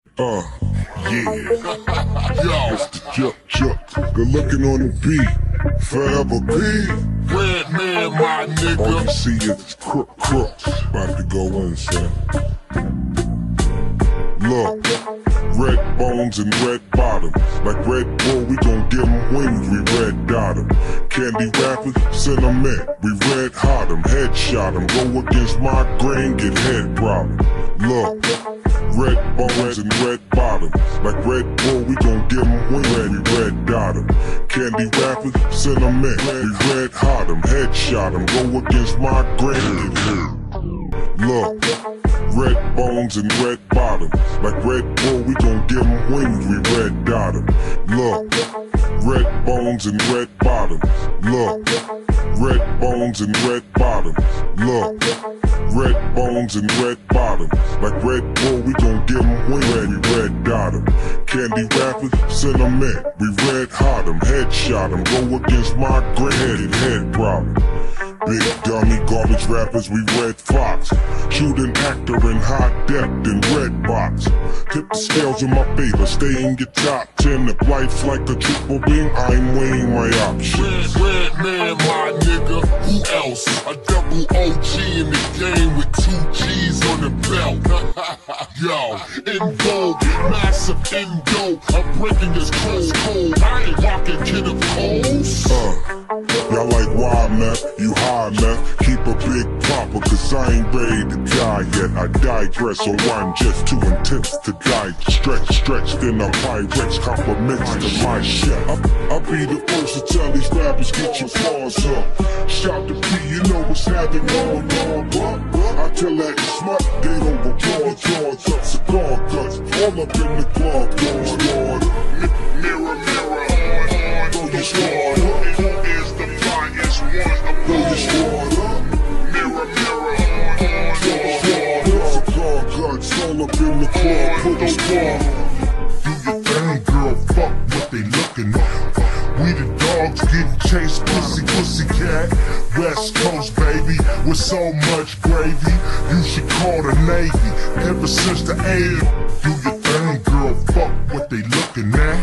Uh, yeah. Yo, Mr. Chuck, good looking on the beat. Forever be Red Man, my nigga. All you see is crooks. About to go in, son. Look, red bones and red bottoms. Like Red Bull, we gon' give them wings, we red dot 'em. Candy rappers, sentiment, we red hot 'em. Headshot 'em, go against my grain, get head problem. Look, red bones and red bottoms. Like Red Bull, we gon' give them wings, we red dot 'em. Candy rappers, sentiment, we red hot 'em. Headshot 'em, go against my grain, get head. Look, red bones and red bottoms. Like Red Bull, we gon' give them wings, we red dot 'em. Look, red bones and red bottoms. Look, red bones and red bottoms. Look, red bones and red bottoms. Like Red Bull, we gon' give them wings, we red dot 'em. Candy rappers, sentiment, we red hot 'em. Headshot 'em, go against my grain, head problem. Big dummy garbage rappers, we red fox. Shooting actor in high depth in red box. Tip the scales in my favor, stay in your top 10. If life's like a triple beam, I'm weighing my options. Red Man, my nigga, who else? A double OG in the game with 2 G's on the belt. Yo, in vogue, massive endo. I'm breaking this cold. I ain't rocking Kid of Coles. Y'all like wild meth, you high meth. Keep a big popper, cause I ain't ready to die yet. I digress, or I'm just too intense to die. Stretch, then I'm Pyrex, compliments to my chef. I'll be the first to tell these rappers, get your paws up. Shout to P, you know what's happening going on. I tell that smut, they don't go your jaws up. Cigar guts, all up in the club, going on. Mirror, on, throw your sword up. Who is the flyest one? Throw your sword up. Mirror, on, throw your sword up. Cigar guts, all up in the club, put those balls. Do your thing, girl, fuck what they looking at. We the dogs getting chased, pussy cat. West Coast, baby, with so much gravy. You should call the Navy, ever since the 80s. Do your thing, girl, fuck what they looking at.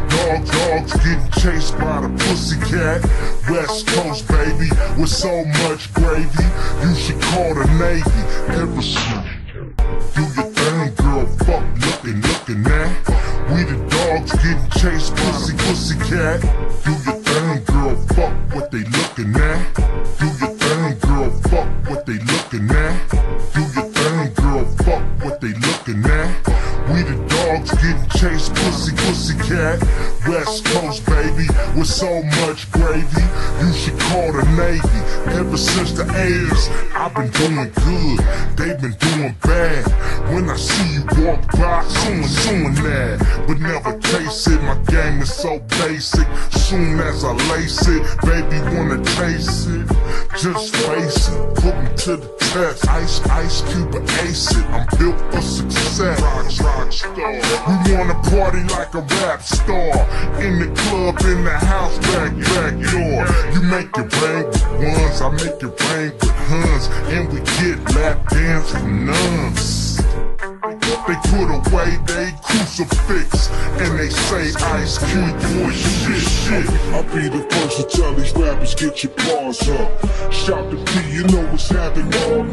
Dogs getting chased by the pussy cat. West Coast, baby, with so much gravy. You should call the Navy, ever since. Do your thing, girl, fuck looking at. We the dogs getting chased, pussy cat. Do your thing, girl, fuck what they looking at. Do your thing, girl, fuck what they looking at. Do your thing, girl, fuck what they looking at. We the dogs getting chased, pussy cat. West Coast, baby, with so much gravy. You should call the Navy. Ever since the 80s, I've been doing good, they've been doing bad. When I see you walk by, someone that, but never taste it. My game is so basic. Soon as I lace it, baby wanna taste it. Just face it, put me to the test. Ice Cube and ace it. I'm built for success. Rock star. We wanna party like a rap star. In the club, in the house, backyard. You make it rain with ones, I make it rain with huns, and we get lap dance from nuns. They put away they crucifix, and they say Ice Cube boy shit. I'll be the first to tell these rappers, get your paws up. Shout to P, you know what's happening.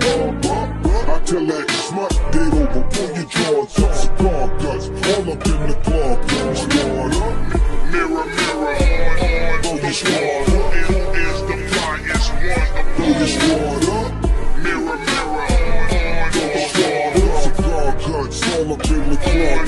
I tell that smut, they don't go pull your jaws up. Cigar guts, all up in the club, going on. Mirror, on, throw your sword up. Who is the flyest one? Throw your sword up. Mirror, on, throw your sword up. Cigar guts, all up in the club,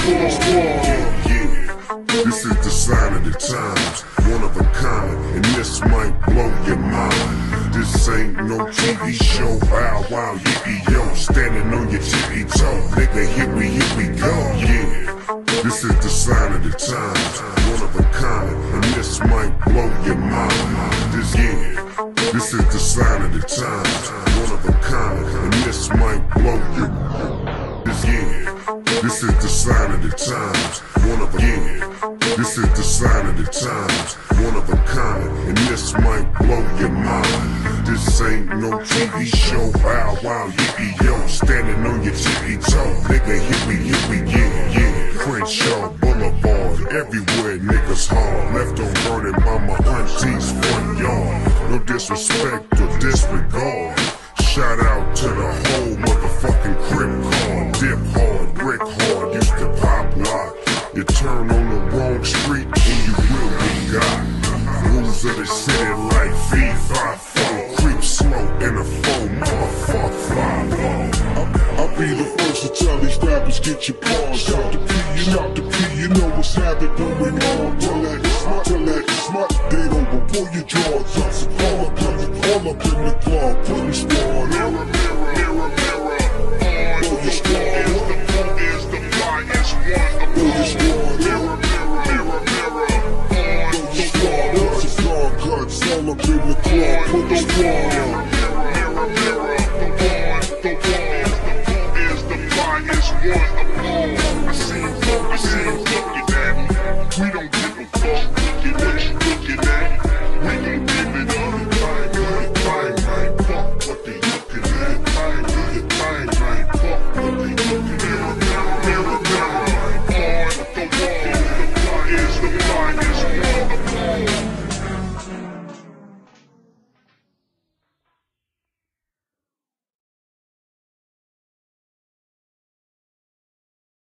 yeah. This is the sign of the times, one of a kind, and this might blow your mind. This ain't no TV show, wow, yippee-yo, standing on your tippy toe, nigga, here we go, yeah. This is the sign of the times, one of a kind, and this might blow your mind. This is the sign of the times, one of a kind, and this might blow your mind. This is the sign of the times, one of a This is the sign of the times, one of a kind, and this might blow your mind. This ain't no TV show, wow, yippee-yo, standing on your tippy toe, nigga, here we, yeah. Crenshaw Boulevard, everywhere niggas hard. Left on burning by my auntie's front yard. No disrespect or disregard. Shout out to the whole motherfucking crib car. Dip hard, brick hard, used to pop lock. You turn on the wrong street and you will be got. Rules of the city like V5-4. Creep slow in the phone, motherfuck fly. I'll be the first to tell these rappers get your paws. Shout to P, you know what's happening going on. Tell that smart, they don't pull your jaws up. So all up in the club, put your squad. Mirror, mirror, mirror, pull your squad. Who is the flyest one? Pull your squad. Mirror, mirror, mirror, pull your squad. What's your squad cuts? All up in the club, put your squad. Mirror, mirror, I see you looking at me. We don't give a fuck. Look at what you looking at.